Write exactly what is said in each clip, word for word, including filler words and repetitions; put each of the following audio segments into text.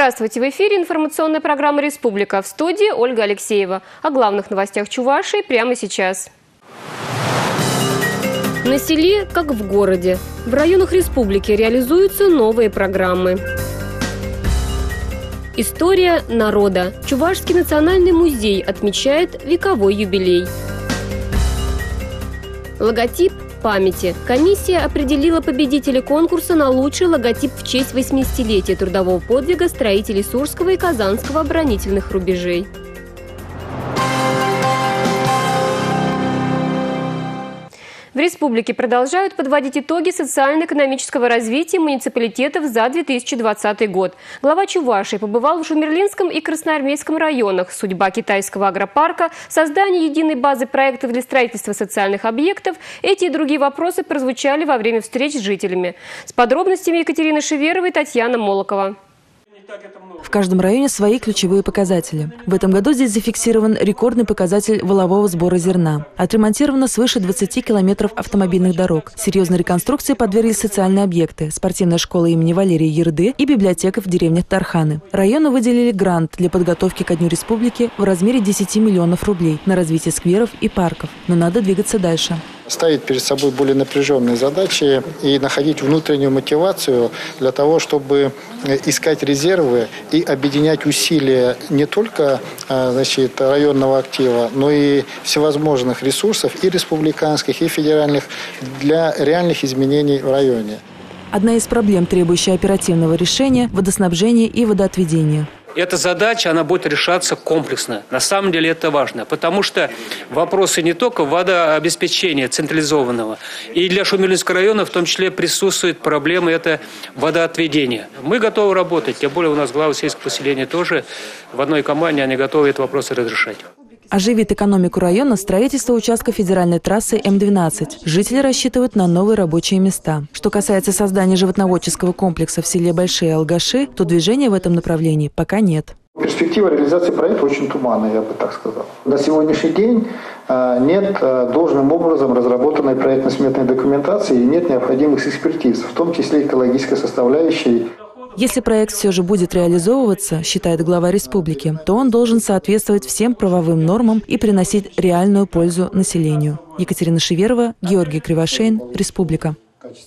Здравствуйте! В эфире информационная программа «Республика». В студии Ольга Алексеева. О главных новостях Чувашии прямо сейчас. На селе, как в городе. В районах республики реализуются новые программы. История народа. Чувашский национальный музей отмечает вековой юбилей. Логотип памяти. Комиссия определила победителя конкурса на лучший логотип в честь восьмидесятилетия трудового подвига строителей Сурского и Казанского оборонительных рубежей. В республике продолжают подводить итоги социально-экономического развития муниципалитетов за две тысячи двадцатый год. Глава Чувашии побывал в Шумерлинском и Красноармейском районах. Судьба китайского агропарка, создание единой базы проектов для строительства социальных объектов – эти и другие вопросы прозвучали во время встреч с жителями. С подробностями Екатерины Шеверовой и Татьяна Молокова. В каждом районе свои ключевые показатели. В этом году здесь зафиксирован рекордный показатель валового сбора зерна. Отремонтировано свыше двадцати километров автомобильных дорог. Серьезной реконструкции подверглись социальные объекты, спортивная школа имени Валерия Ерды и библиотека в деревнях Тарханы. Району выделили грант для подготовки ко Дню Республики в размере десяти миллионов рублей на развитие скверов и парков. Но надо двигаться дальше. Ставить перед собой более напряженные задачи и находить внутреннюю мотивацию для того, чтобы искать резервы и объединять усилия не только, значит, районного актива, но и всевозможных ресурсов и республиканских, и федеральных для реальных изменений в районе. Одна из проблем, требующая оперативного решения – водоснабжение и водоотведение. Эта задача, она будет решаться комплексно. На самом деле это важно, потому что вопросы не только водообеспечения централизованного. И для Шумерлинского района в том числе присутствуют проблемы это водоотведения. Мы готовы работать, тем более у нас главы сельского поселения тоже в одной команде, они готовы эти вопросы разрешать. Оживит экономику района строительство участка федеральной трассы М двенадцать. Жители рассчитывают на новые рабочие места. Что касается создания животноводческого комплекса в селе Большие Алгаши, то движения в этом направлении пока нет. Перспектива реализации проекта очень туманная, я бы так сказал. На сегодняшний день нет должным образом разработанной проектно-сметной документации и нет необходимых экспертиз, в том числе экологической составляющей. Если проект все же будет реализовываться, считает глава республики, то он должен соответствовать всем правовым нормам и приносить реальную пользу населению. Екатерина Шеверова, Георгий Кривошеин, Республика.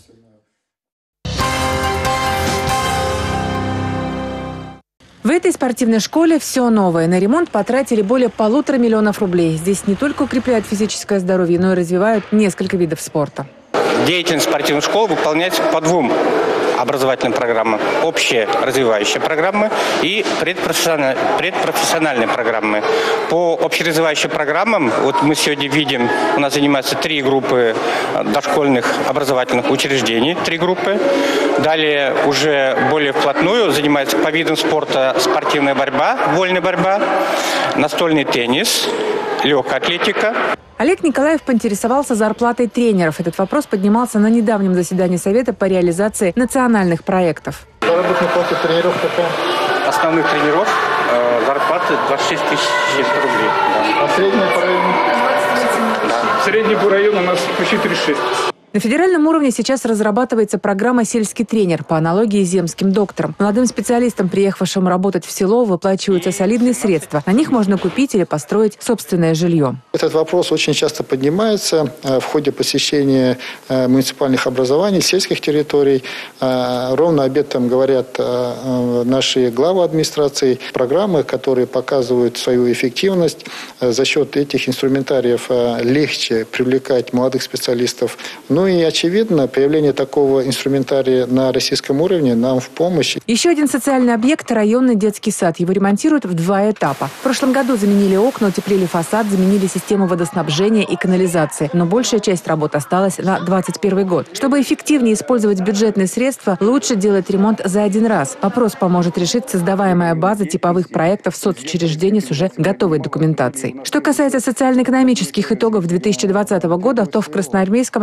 В этой спортивной школе все новое. На ремонт потратили более полутора миллионов рублей. Здесь не только укрепляют физическое здоровье, но и развивают несколько видов спорта. Деятельность спортивной школы выполняется по двум образовательным программам. Общие развивающие программы и предпрофессиональные, предпрофессиональные программы. По общеразвивающим программам, вот мы сегодня видим, у нас занимаются три группы дошкольных образовательных учреждений, три группы. Далее уже более вплотную занимаются по видам спорта спортивная борьба, вольная борьба, настольный теннис, легкая атлетика. Олег Николаев поинтересовался зарплатой тренеров. Этот вопрос поднимался на недавнем заседании Совета по реализации национальных проектов. Заработная плата тренеров какая? Основных тренеров э, зарплата двадцать шесть тысяч рублей. Да. А средняя по району? Да. Средний по району у нас почти тридцать шесть. На федеральном уровне сейчас разрабатывается программа «Сельский тренер» по аналогии с земским доктором. Молодым специалистам, приехавшим работать в село, выплачиваются солидные средства. На них можно купить или построить собственное жилье. Этот вопрос очень часто поднимается в ходе посещения муниципальных образований, сельских территорий. Ровно об этом говорят наши главы администрации. Программы, которые показывают свою эффективность. За счет этих инструментариев легче привлекать молодых специалистов. Ну и, очевидно, появление такого инструментария на российском уровне нам в помощь. Еще один социальный объект – районный детский сад. Его ремонтируют в два этапа. В прошлом году заменили окна, утеплили фасад, заменили систему водоснабжения и канализации. Но большая часть работ осталась на двадцать первый год. Чтобы эффективнее использовать бюджетные средства, лучше делать ремонт за один раз. Вопрос поможет решить создаваемая база типовых проектов соцучреждений с уже готовой документацией. Что касается социально-экономических итогов две тысячи двадцатого года, то в Красноармейском районе они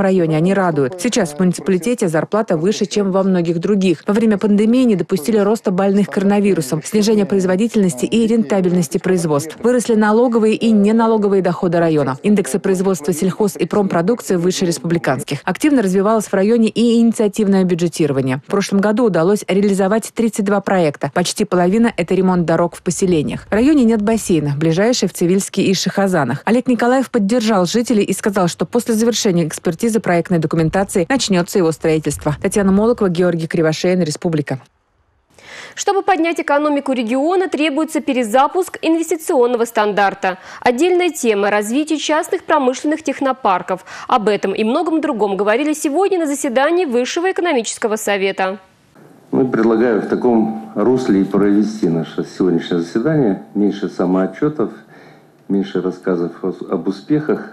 они радуют. Сейчас в муниципалитете зарплата выше, чем во многих других. Во время пандемии не допустили роста больных коронавирусом, снижения производительности и рентабельности производств. Выросли налоговые и неналоговые доходы района. Индексы производства сельхоз и промпродукции выше республиканских. Активно развивалось в районе и инициативное бюджетирование. В прошлом году удалось реализовать тридцать два проекта. Почти половина – это ремонт дорог в поселениях. В районе нет бассейна, ближайший в Цивильске и Шахазанах. Олег Николаев поддержал жителей и сказал, что после завершения экспертизы проектной документации начнется его строительство. Татьяна Молокова, Георгий Кривошеин, Республика. Чтобы поднять экономику региона, требуется перезапуск инвестиционного стандарта. Отдельная тема – развитие частных промышленных технопарков. Об этом и многом другом говорили сегодня на заседании Высшего экономического совета. Мы предлагаем в таком русле и провести наше сегодняшнее заседание. Меньше самоотчетов, меньше рассказов об успехах,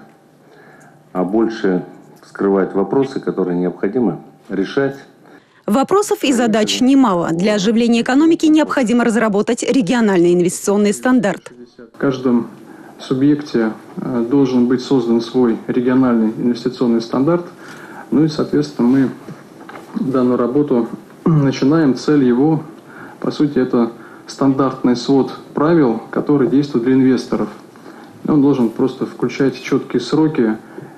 а больше вскрывать вопросы, которые необходимо решать. Вопросов и задач немало. Для оживления экономики необходимо разработать региональный инвестиционный стандарт. В каждом субъекте должен быть создан свой региональный инвестиционный стандарт. Ну и, соответственно, мы данную работу начинаем. Цель его, по сути, это стандартный свод правил, который действует для инвесторов. Он должен просто включать четкие сроки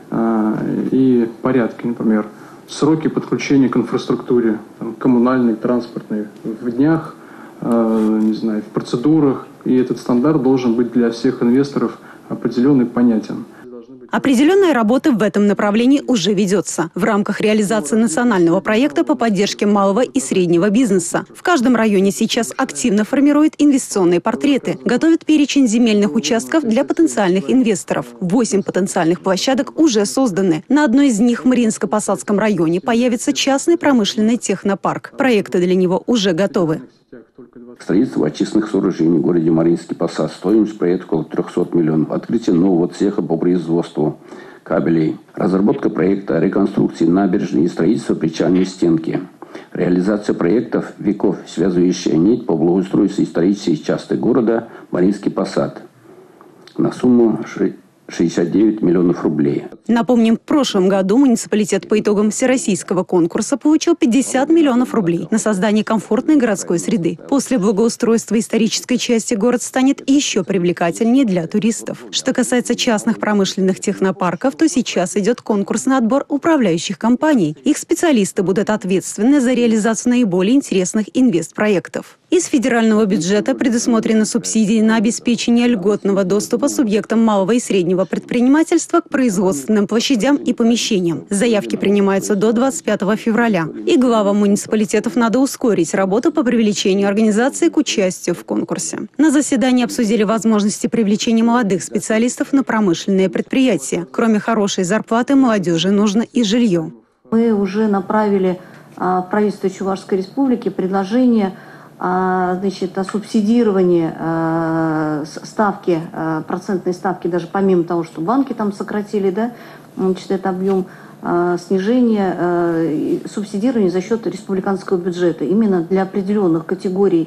э, и порядки, например. Сроки подключения к инфраструктуре, там, коммунальной, транспортной, в днях, э, не знаю, в процедурах. И этот стандарт должен быть для всех инвесторов определен и понятен. Определенная работа в этом направлении уже ведется в рамках реализации национального проекта по поддержке малого и среднего бизнеса. В каждом районе сейчас активно формируют инвестиционные портреты, готовят перечень земельных участков для потенциальных инвесторов. Восемь потенциальных площадок уже созданы. На одной из них в Мариинско-Посадском районе появится частный промышленный технопарк. Проекты для него уже готовы. Строительство очистных сооружений в городе Мариинский Посад. Стоимость проекта около трёхсот миллионов. Открытие нового цеха по производству кабелей. Разработка проекта реконструкции набережной и строительство причальной стенки. Реализация проектов веков, связывающая нить по благоустройству исторических частей города Мариинский Посад. На сумму шестьдесят девять миллионов рублей. Напомним, в прошлом году муниципалитет по итогам всероссийского конкурса получил пятьдесят миллионов рублей на создание комфортной городской среды. После благоустройства исторической части город станет еще привлекательнее для туристов. Что касается частных промышленных технопарков, то сейчас идет конкурс на отбор управляющих компаний. Их специалисты будут ответственны за реализацию наиболее интересных инвестпроектов. Из федерального бюджета предусмотрены субсидии на обеспечение льготного доступа субъектам малого и среднего предпринимательства к производственным площадям и помещениям. Заявки принимаются до двадцать пятого февраля. И главам муниципалитетов надо ускорить работу по привлечению организаций к участию в конкурсе. На заседании обсудили возможности привлечения молодых специалистов на промышленные предприятия. Кроме хорошей зарплаты, молодежи нужно и жилье. Мы уже направили в правительство Чувашской Республики предложение значит, о субсидировании э, ставки, э, процентной ставки, даже помимо того, что банки там сократили, да, значит, это объем э, снижения, э, субсидирования за счет республиканского бюджета. Именно для определенных категорий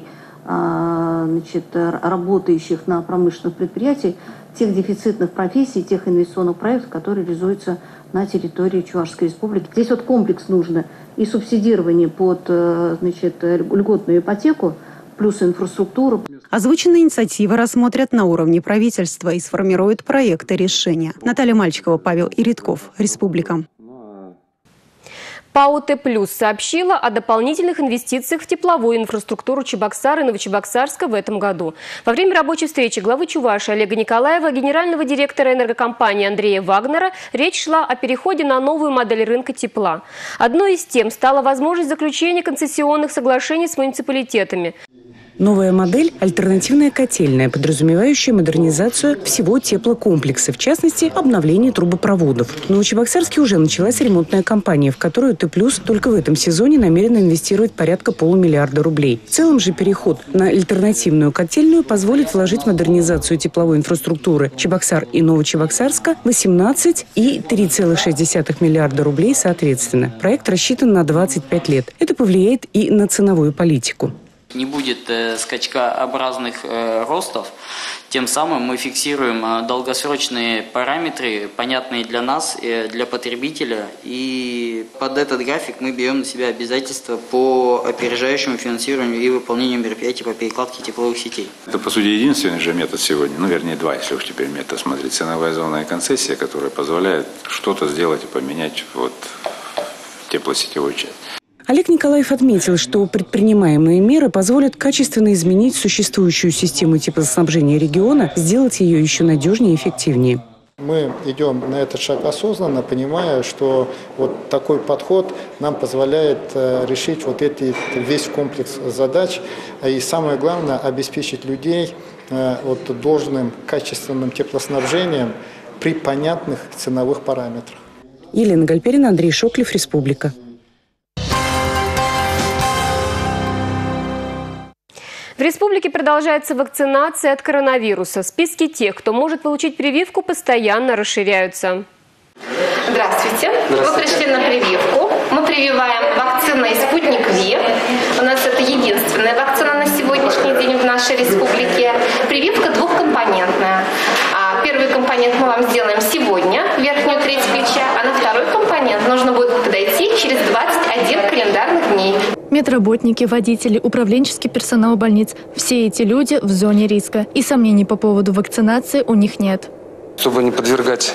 э, значит, работающих на промышленных предприятиях, тех дефицитных профессий, тех инвестиционных проектов, которые реализуются на территории Чувашской Республики. Здесь вот комплекс нужно и субсидирование под значит, льготную ипотеку, плюс инфраструктуру. Озвученные инициативы рассмотрят на уровне правительства и сформируют проекты решения. Наталья Мальчикова, Павел Иритков, Республика. ПАО «Т плюс» сообщила о дополнительных инвестициях в тепловую инфраструктуру Чебоксар и Новочебоксарска в этом году. Во время рабочей встречи главы Чувашии Олега Николаева, генерального директора энергокомпании Андрея Вагнера речь шла о переходе на новую модель рынка тепла. Одной из тем стала возможность заключения концессионных соглашений с муниципалитетами. Новая модель – альтернативная котельная, подразумевающая модернизацию всего теплокомплекса, в частности, обновление трубопроводов. В Новочебоксарске уже началась ремонтная кампания, в которую Т плюс только в этом сезоне намерена инвестировать порядка полумиллиарда рублей. В целом же переход на альтернативную котельную позволит вложить в модернизацию тепловой инфраструктуры Чебоксар и Новочебоксарска восемнадцать и три целых шесть десятых миллиарда рублей соответственно. Проект рассчитан на двадцать пять лет. Это повлияет и на ценовую политику. Не будет э, скачкообразных э, ростов Тем самым мы фиксируем долгосрочные параметры, понятные для нас, для потребителя. И под этот график мы берем на себя обязательства по опережающему финансированию и выполнению мероприятий по перекладке тепловых сетей. Это, по сути, единственный же метод сегодня, ну, вернее, два, если уж теперь метод смотреть. Ценовая зона и концессия, которая позволяет что-то сделать и поменять вот в теплосетевую часть. Олег Николаев отметил, что предпринимаемые меры позволят качественно изменить существующую систему теплоснабжения региона, сделать ее еще надежнее и эффективнее. Мы идем на этот шаг осознанно, понимая, что вот такой подход нам позволяет решить вот эти, весь комплекс задач. И самое главное, обеспечить людей вот должным качественным теплоснабжением при понятных ценовых параметрах. Елена Гальперина, Андрей Шоклев, Республика. В республике продолжается вакцинация от коронавируса. Списки тех, кто может получить прививку, постоянно расширяются. Здравствуйте. Здравствуйте. Вы пришли на прививку. Мы прививаем вакциной «Спутник Ви». У нас это единственная вакцина на сегодняшний день в нашей республике. Прививка двухкомпонентная. Первый компонент мы вам сделаем сегодня, верхнюю треть плеча, а на второй компонент нужно будет подойти через двадцать один календарных дней. Медработники, водители, управленческий персонал больниц – все эти люди в зоне риска. И сомнений по поводу вакцинации у них нет. Чтобы не подвергать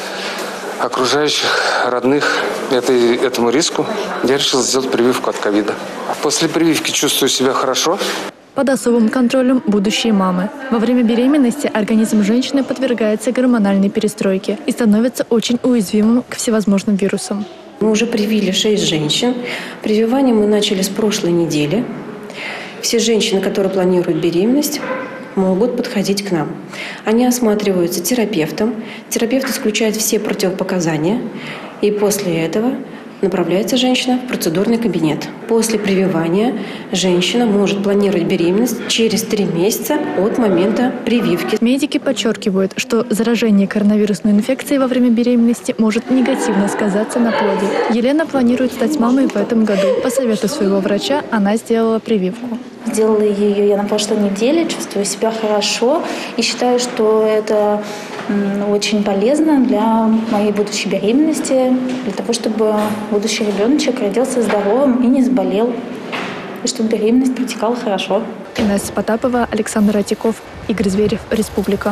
окружающих, родных этой, этому риску, я решил сделать прививку от ковида. После прививки чувствую себя хорошо. Под особым контролем будущие мамы. Во время беременности организм женщины подвергается гормональной перестройке и становится очень уязвимым к всевозможным вирусам. Мы уже привили шесть женщин. Прививание мы начали с прошлой недели. Все женщины, которые планируют беременность, могут подходить к нам. Они осматриваются терапевтом. Терапевт исключает все противопоказания. И после этого направляется женщина в процедурный кабинет. После прививания женщина может планировать беременность через три месяца от момента прививки. Медики подчеркивают, что заражение коронавирусной инфекцией во время беременности может негативно сказаться на плоде. Елена планирует стать мамой в этом году. По совету своего врача она сделала прививку. Сделала ее я на прошлой неделе, чувствую себя хорошо и считаю, что это очень полезно для моей будущей беременности, для того, чтобы будущий ребеночек родился здоровым и не заболел, и чтобы беременность протекала хорошо. Инесса Потапова, Александр Атиков, Игорь Зверев, Республика.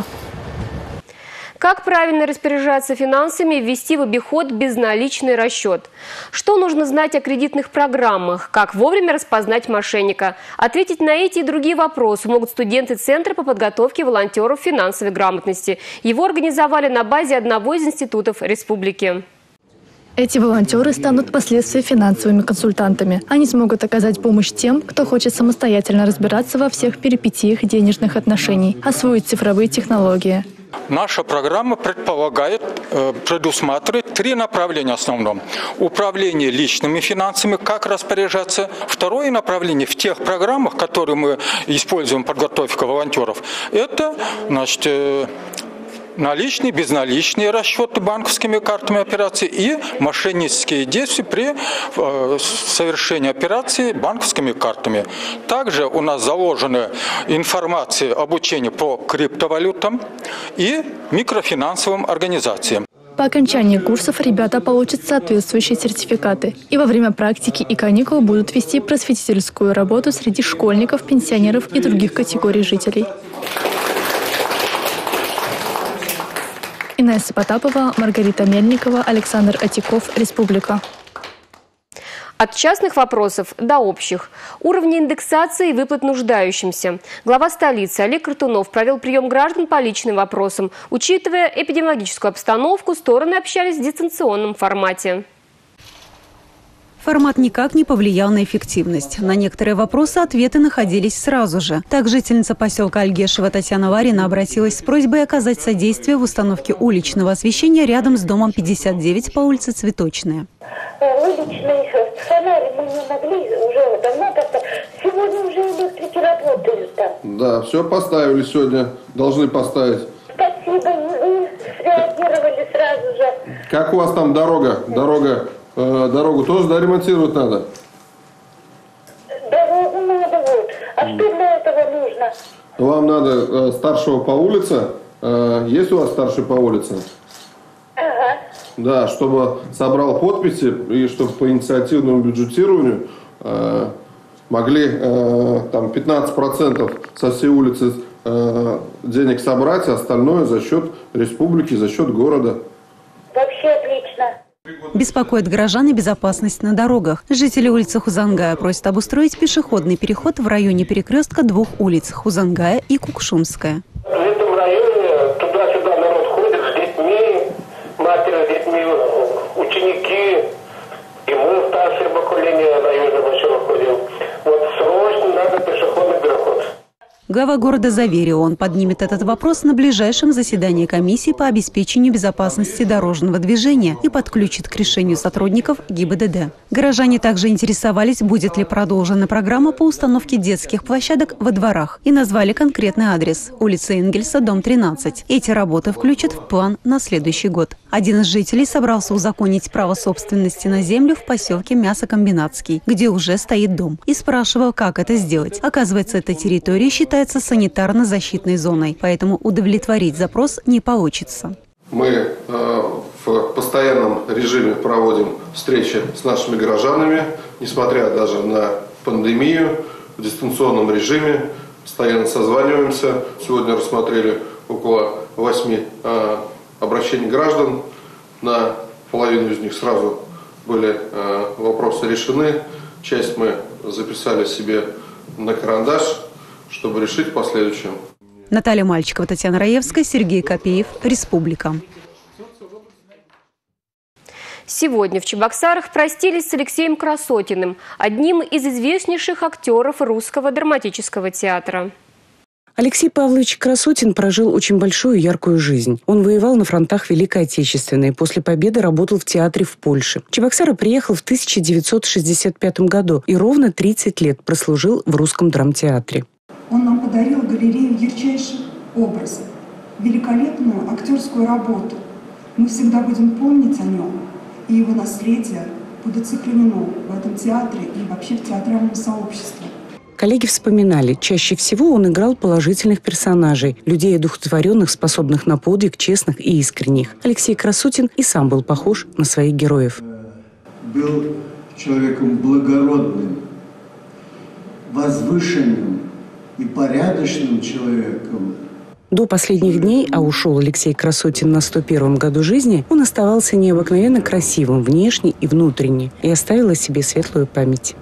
Как правильно распоряжаться финансами и ввести в обиход безналичный расчет? Что нужно знать о кредитных программах? Как вовремя распознать мошенника? Ответить на эти и другие вопросы могут студенты Центра по подготовке волонтеров финансовой грамотности. Его организовали на базе одного из институтов республики. Эти волонтеры станут впоследствии финансовыми консультантами. Они смогут оказать помощь тем, кто хочет самостоятельно разбираться во всех перипетиях денежных отношений, освоить цифровые технологии. Наша программа предполагает, предусматривает три направления в основном. Управление личными финансами, как распоряжаться. Второе направление в тех программах, которые мы используем в подготовке волонтеров, это, значит, наличные, безналичные расчеты банковскими картами операций и мошеннические действия при э, совершении операций банковскими картами. Также у нас заложена информация обучения по криптовалютам и микрофинансовым организациям. По окончании курсов ребята получат соответствующие сертификаты. И во время практики и каникул будут вести просветительскую работу среди школьников, пенсионеров и других категорий жителей. Инесса Потапова, Маргарита Мельникова, Александр Атиков, Республика. От частных вопросов до общих. Уровни индексации и выплат нуждающимся. Глава столицы Олег Картунов провел прием граждан по личным вопросам. Учитывая эпидемиологическую обстановку, стороны общались в дистанционном формате. Формат никак не повлиял на эффективность. На некоторые вопросы ответы находились сразу же. Так, жительница поселка Альгешева Татьяна Варина обратилась с просьбой оказать содействие в установке уличного освещения рядом с домом пятьдесят девять по улице Цветочная. Уличные фонари мы не могли уже давно поставить. Сегодня уже электрики работают там. Да, все поставили сегодня. Должны поставить. Спасибо, вы среагировали сразу же. Как у вас там дорога? Дорога? Дорогу тоже доремонтировать надо? Дорогу надо вот. А что для этого нужно? Вам надо старшего по улице. Есть у вас старший по улице? Ага. Да, чтобы собрал подписи и чтобы по инициативному бюджетированию э, могли э, там пятнадцать процентов со всей улицы э, денег собрать, а остальное за счет республики, за счет города. Вообще отлично. Беспокоит горожан и безопасность на дорогах. Жители улицы Хузангая просят обустроить пешеходный переход в районе перекрестка двух улиц – Хузангая и Кукшумская. В этом районе туда-сюда народ ходит с детьми, матери с детьми, ученики, и мы, старшее поколение района большого ходим. Вот срочно надо пешеходный переход. Глава города заверил, он поднимет этот вопрос на ближайшем заседании комиссии по обеспечению безопасности дорожного движения и подключит к решению сотрудников ГИБДД. Горожане также интересовались, будет ли продолжена программа по установке детских площадок во дворах, и назвали конкретный адрес – улица Энгельса, дом тринадцать. Эти работы включат в план на следующий год. Один из жителей собрался узаконить право собственности на землю в поселке Мясокомбинатский, где уже стоит дом, и спрашивал, как это сделать. Оказывается, эта территория считается санитарно-защитной зоной, поэтому удовлетворить запрос не получится. Мы э, в постоянном режиме проводим встречи с нашими горожанами, несмотря даже на пандемию, в дистанционном режиме, постоянно созваниваемся. Сегодня рассмотрели около восьми э, обращений граждан, на половину из них сразу были э, вопросы решены, часть мы записали себе на карандаш, чтобы решить в последующем. Наталья Мальчикова, Татьяна Раевская, Сергей Копеев, Республика. Сегодня в Чебоксарах простились с Алексеем Красотиным, одним из известнейших актеров русского драматического театра. Алексей Павлович Красотин прожил очень большую и яркую жизнь. Он воевал на фронтах Великой Отечественной. После победы работал в театре в Польше. В Чебоксары приехал в тысяча девятьсот шестьдесят пятом году и ровно тридцать лет прослужил в Русском драмтеатре. Он нам подарил галерею ярчайших образов, великолепную актерскую работу. Мы всегда будем помнить о нем, и его наследие будет сохранено в этом театре и вообще в театральном сообществе. Коллеги вспоминали, чаще всего он играл положительных персонажей, людей одухотворенных, способных на подвиг, честных и искренних. Алексей Красотин и сам был похож на своих героев. Был человеком благородным, возвышенным и порядочным человеком. До последних дней, а ушел Алексей Красотин на сто первом году жизни, он оставался необыкновенно красивым внешне и внутренне и оставил о себе светлую память.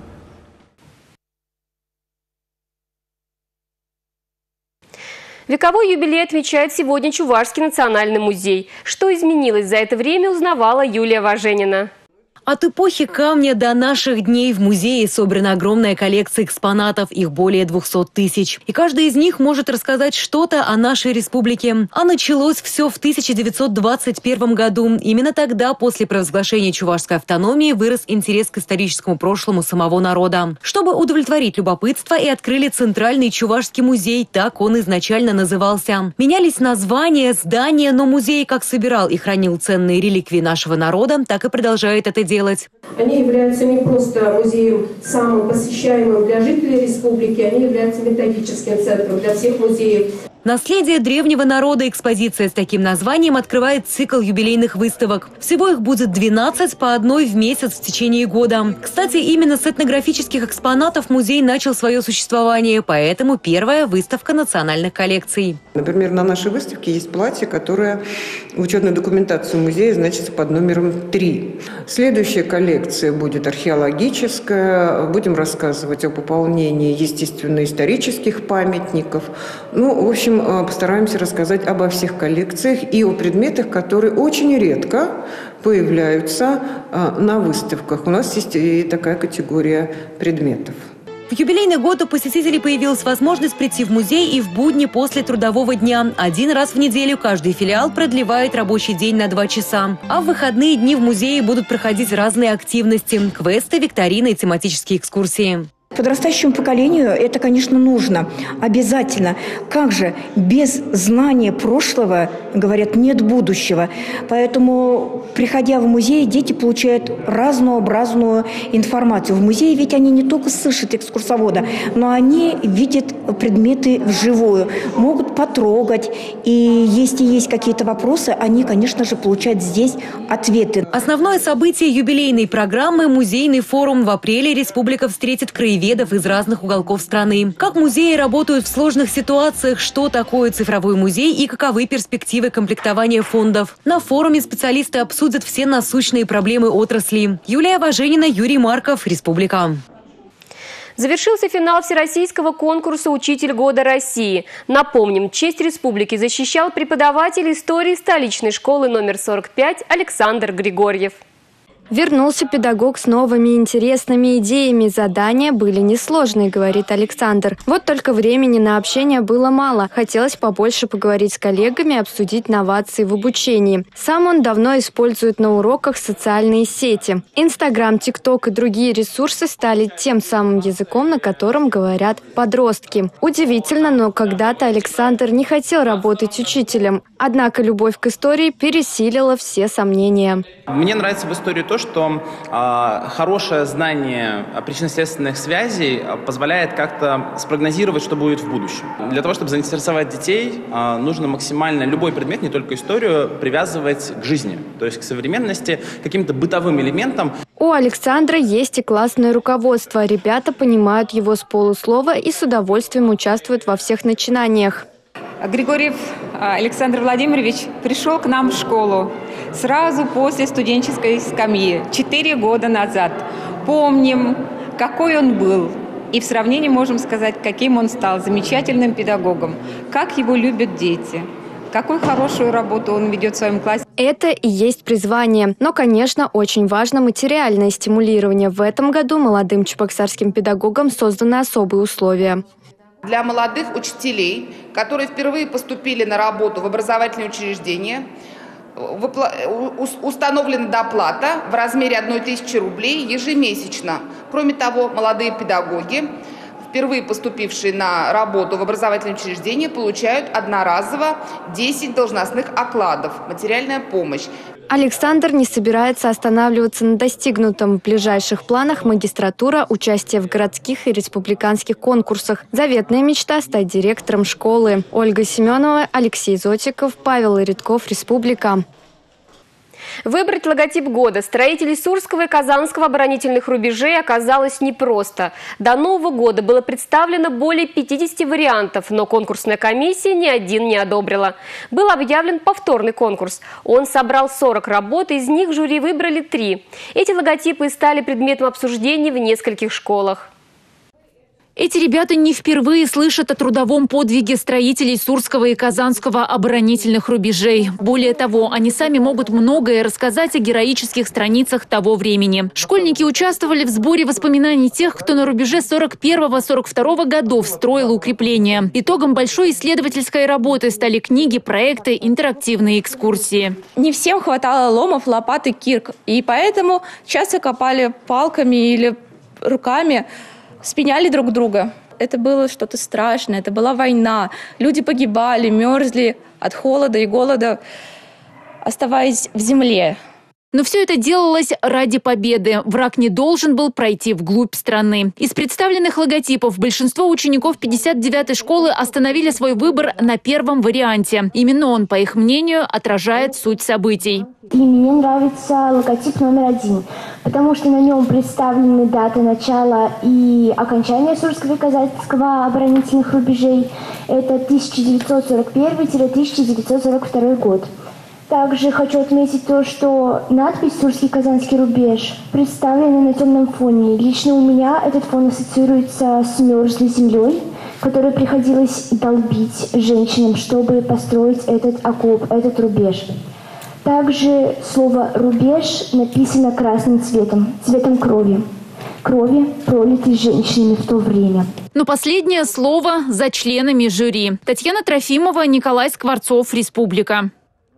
Вековой юбилей отмечает сегодня Чувашский национальный музей. Что изменилось за это время, узнавала Юлия Важенина. От эпохи камня до наших дней в музее собрана огромная коллекция экспонатов, их более двухсот тысяч. И каждый из них может рассказать что-то о нашей республике. А началось все в тысяча девятьсот двадцать первом году. Именно тогда, после провозглашения чувашской автономии, вырос интерес к историческому прошлому самого народа. Чтобы удовлетворить любопытство, и открыли Центральный Чувашский музей, так он изначально назывался. Менялись названия, здания, но музей как собирал и хранил ценные реликвии нашего народа, так и продолжает это делать. Делать. Они являются не просто музеем самым посещаемым для жителей республики, они являются методическим центром для всех музеев. Наследие древнего народа экспозиция с таким названием открывает цикл юбилейных выставок. Всего их будет двенадцать, по одной в месяц в течение года. Кстати, именно с этнографических экспонатов музей начал свое существование, поэтому первая выставка национальных коллекций. Например, на нашей выставке есть платье, которое в учетной документации музея значится под номером три. Следующая коллекция будет археологическая. Будем рассказывать о пополнении естественно-исторических памятников. Ну, в общем, постараемся рассказать обо всех коллекциях и о предметах, которые очень редко появляются на выставках. У нас есть и такая категория предметов. В юбилейный год у посетителей появилась возможность прийти в музей и в будни после трудового дня. Один раз в неделю каждый филиал продлевает рабочий день на два часа. А в выходные дни в музее будут проходить разные активности – квесты, викторины и тематические экскурсии. Подрастающему поколению это, конечно, нужно, обязательно. Как же без знания прошлого, говорят, нет будущего. Поэтому, приходя в музей, дети получают разнообразную информацию. В музее ведь они не только слышат экскурсовода, но они видят предметы вживую, могут потрогать. И если есть какие-то вопросы, они, конечно же, получают здесь ответы. Основное событие юбилейной программы – музейный форум. В апреле республика встретит краеведов из разных уголков страны. Как музеи работают в сложных ситуациях, что такое цифровой музей и каковы перспективы комплектования фондов. На форуме специалисты обсудят все насущные проблемы отрасли. Юлия Важенина, Юрий Марков, Республика. Завершился финал всероссийского конкурса «Учитель года России». Напомним, честь республики защищал преподаватель истории столичной школы номер сорок пять Александр Григорьев. Вернулся педагог с новыми интересными идеями. Задания были несложные, говорит Александр. Вот только времени на общение было мало. Хотелось побольше поговорить с коллегами, обсудить новации в обучении. Сам он давно использует на уроках социальные сети. Инстаграм, ТикТок и другие ресурсы стали тем самым языком, на котором говорят подростки. Удивительно, но когда-то Александр не хотел работать учителем. Однако любовь к истории пересилила все сомнения. Мне нравится в истории то, что э, хорошее знание причинно-следственных связей позволяет как-то спрогнозировать, что будет в будущем. Для того, чтобы заинтересовать детей, э, нужно максимально любой предмет, не только историю, привязывать к жизни, то есть к современности, к каким-то бытовым элементам. У Александра есть и классное руководство. Ребята понимают его с полуслова и с удовольствием участвуют во всех начинаниях. Григорьев Александр Владимирович пришел к нам в школу сразу после студенческой скамьи, четыре года назад. Помним, какой он был. И в сравнении можем сказать, каким он стал замечательным педагогом, как его любят дети. Какую хорошую работу он ведет в своем классе. Это и есть призвание. Но, конечно, очень важно материальное стимулирование. В этом году молодым чебоксарским педагогам созданы особые условия. Для молодых учителей, которые впервые поступили на работу в образовательные учреждения, установлена доплата в размере одной тысячи рублей ежемесячно. Кроме того, молодые педагоги, впервые поступившие на работу в образовательные учреждения, получают одноразово десять должностных окладов, материальная помощь. Александр не собирается останавливаться на достигнутом. В ближайших планах магистратура, участие в городских и республиканских конкурсах. Заветная мечта – стать директором школы. Ольга Семенова, Алексей Зотиков, Павел Редков, Республика. Выбрать логотип года строителей Сурского и Казанского оборонительных рубежей оказалось непросто. До Нового года было представлено более пятидесяти вариантов, но конкурсная комиссия ни один не одобрила. Был объявлен повторный конкурс. Он собрал сорок работ, из них жюри выбрали три. Эти логотипы стали предметом обсуждений в нескольких школах. Эти ребята не впервые слышат о трудовом подвиге строителей Сурского и Казанского оборонительных рубежей. Более того, они сами могут многое рассказать о героических страницах того времени. Школьники участвовали в сборе воспоминаний тех, кто на рубеже сорок первого — сорок второго годов строил укрепления. Итогом большой исследовательской работы стали книги, проекты, интерактивные экскурсии. Не всем хватало ломов, лопат и кирк, и поэтому часто копали палками или руками, спеняли друг друга. Это было что-то страшное, это была война. Люди погибали, мерзли от холода и голода, оставаясь в земле. Но все это делалось ради победы. Враг не должен был пройти вглубь страны. Из представленных логотипов большинство учеников пятьдесят девятой школы остановили свой выбор на первом варианте. Именно он, по их мнению, отражает суть событий. И мне нравится логотип номер один, потому что на нем представлены даты начала и окончания Сурского и Казанского оборонительных рубежей. Это тысяча девятьсот сорок первый — тысяча девятьсот сорок второй год. Также хочу отметить то, что надпись «Сурский и Казанский рубеж» представлена на темном фоне. Лично у меня этот фон ассоциируется с мерзлой землей, которую приходилось долбить женщинам, чтобы построить этот окоп, этот рубеж. Также слово «рубеж» написано красным цветом, цветом крови. Крови, пролитой женщинами в то время. Но последнее слово за членами жюри. Татьяна Трофимова, Николай Скворцов, Республика.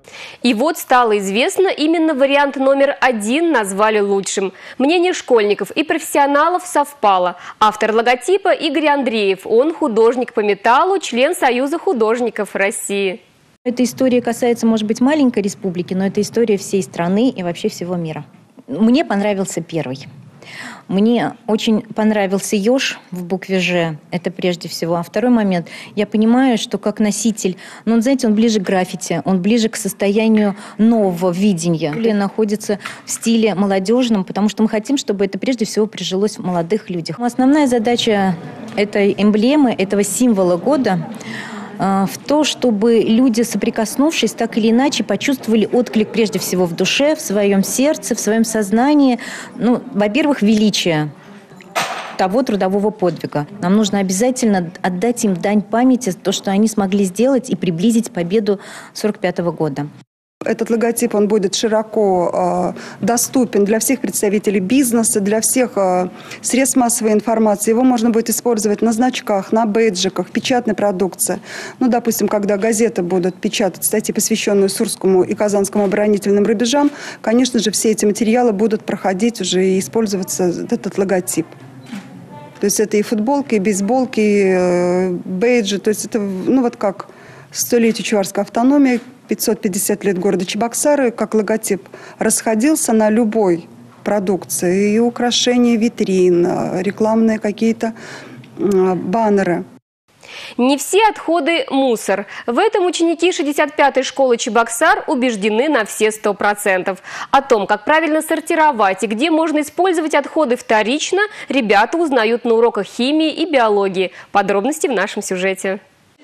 И вот стало известно, именно вариант номер один назвали лучшим. Мнение школьников и профессионалов совпало. Автор логотипа Игорь Андреев. Он художник по металлу, член Союза художников России. Эта история касается, может быть, маленькой республики, но это история всей страны и вообще всего мира. Мне понравился первый. Мне очень понравился еж в букве «Ж», это прежде всего. А второй момент, я понимаю, что как носитель, ну, знаете, он ближе к граффити, он ближе к состоянию нового видения. Или находится в стиле молодежном, потому что мы хотим, чтобы это прежде всего прижилось в молодых людях. Основная задача этой эмблемы, этого символа года в то, чтобы люди, соприкоснувшись, так или иначе почувствовали отклик прежде всего в душе, в своем сердце, в своем сознании. Ну, во-первых, величие того трудового подвига. Нам нужно обязательно отдать им дань памяти за то, что они смогли сделать и приблизить победу сорок пятого года. Этот логотип, он будет широко э, доступен для всех представителей бизнеса, для всех э, средств массовой информации. Его можно будет использовать на значках, на бейджиках, печатной продукции. Ну, допустим, когда газеты будут печатать статьи, посвященные Сурскому и Казанскому оборонительным рубежам, конечно же, все эти материалы будут проходить уже и использоваться этот логотип. То есть это и футболки, и бейсболки, и э, бейджи. То есть это, ну, вот как столетие Чувашской автономии, пятьсот пятьдесят лет города Чебоксары, как логотип расходился на любой продукции. И украшения витрин, рекламные какие-то баннеры. Не все отходы – мусор. В этом ученики шестьдесят пятой школы Чебоксар убеждены на все сто процентов. О том, как правильно сортировать и где можно использовать отходы вторично, ребята узнают на уроках химии и биологии. Подробности в нашем сюжете.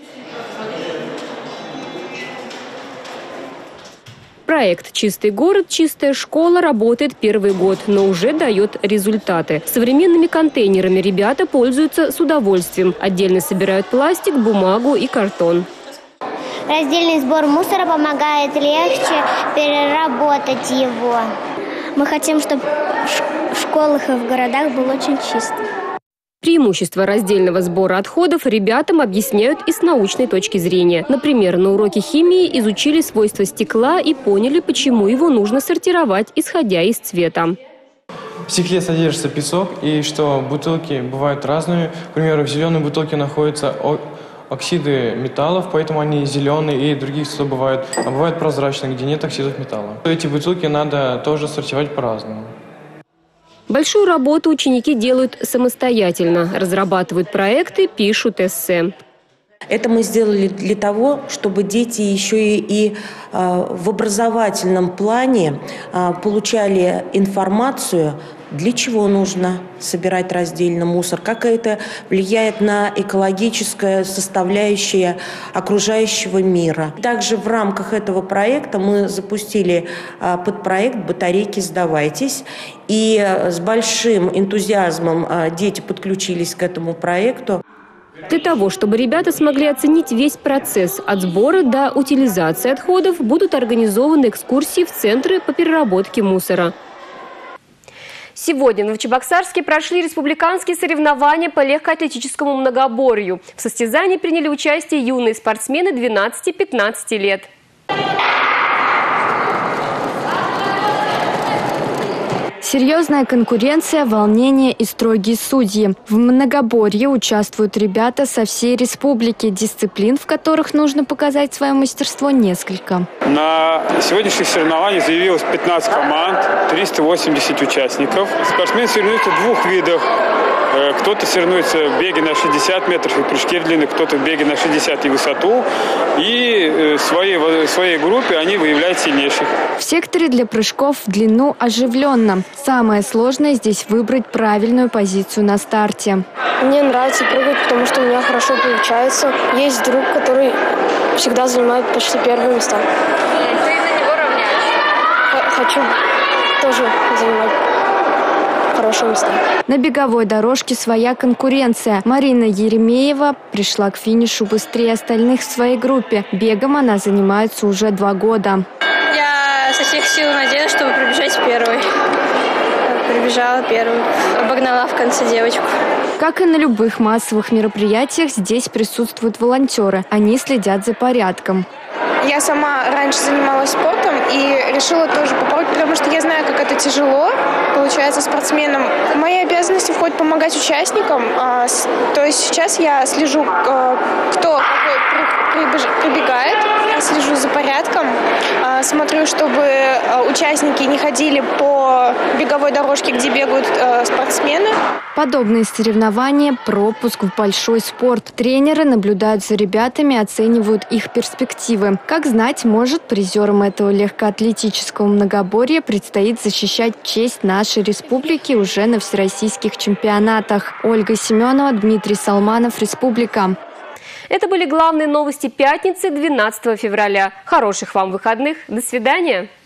Проект «Чистый город, чистая школа» работает первый год, но уже дает результаты. Современными контейнерами ребята пользуются с удовольствием. Отдельно собирают пластик, бумагу и картон. Раздельный сбор мусора помогает легче переработать его. Мы хотим, чтобы в школах и в городах было очень чисто. Преимущества раздельного сбора отходов ребятам объясняют и с научной точки зрения. Например, на уроке химии изучили свойства стекла и поняли, почему его нужно сортировать, исходя из цвета. В стекле содержится песок, и что бутылки бывают разными. К примеру, в зеленой бутылке находятся оксиды металлов, поэтому они зеленые, и других цветов бывают. А бывают прозрачные, где нет оксидов металла. Эти бутылки надо тоже сортировать по-разному. Большую работу ученики делают самостоятельно, разрабатывают проекты, пишут эссе. Это мы сделали для того, чтобы дети еще и, и э, в образовательном плане э, получали информацию, для чего нужно собирать раздельно мусор, как это влияет на экологическую составляющую окружающего мира. Также в рамках этого проекта мы запустили э, подпроект «Батарейки, сдавайтесь». И с большим энтузиазмом э, дети подключились к этому проекту. Для того, чтобы ребята смогли оценить весь процесс от сбора до утилизации отходов, будут организованы экскурсии в центры по переработке мусора. Сегодня в Новочебоксарске прошли республиканские соревнования по легкоатлетическому многоборью. В состязании приняли участие юные спортсмены двенадцати-пятнадцати лет. Серьезная конкуренция, волнение и строгие судьи. В многоборье участвуют ребята со всей республики, дисциплин, в которых нужно показать свое мастерство, несколько. На сегодняшних соревнованиях заявилось пятнадцать команд, триста восемьдесят участников. Спортсмены соревнуются в двух видах. Кто-то соревнуется в беге на шестьдесят метров и прыжке в длину, кто-то в беге на шестьдесят и высоту. И в своей, в своей группе они выявляют сильнейших. В секторе для прыжков в длину оживленно. Самое сложное здесь выбрать правильную позицию на старте. Мне нравится прыгать, потому что у меня хорошо получается. Есть друг, который всегда занимает почти первые места. Ты на него равняешься? Хочу тоже занимать хорошие места. На беговой дорожке своя конкуренция. Марина Еремеева пришла к финишу быстрее остальных в своей группе. Бегом она занимается уже два года. Я со всех сил надеюсь, чтобы пробежать первой. Пробежала первой. Обогнала в конце девочку. Как и на любых массовых мероприятиях, здесь присутствуют волонтеры. Они следят за порядком. Я сама раньше занималась спортом и решила тоже попробовать, потому что я знаю, как это тяжело, получается, спортсменам. В мои обязанности входит помогать участникам. То есть сейчас я слежу, кто какой прибегает, слежу за порядком, смотрю, чтобы участники не ходили по беговой дорожке, где бегают спортсмены. Подобные соревнования – пропуск в большой спорт. Тренеры наблюдают за ребятами, оценивают их перспективы. Как знать, может, призерам этого легкоатлетического многоборья предстоит защищать честь нашей республики уже на всероссийских чемпионатах. Ольга Семенова, Дмитрий Салманов, Республика. Это были главные новости пятницы, двенадцатого февраля. Хороших вам выходных. До свидания.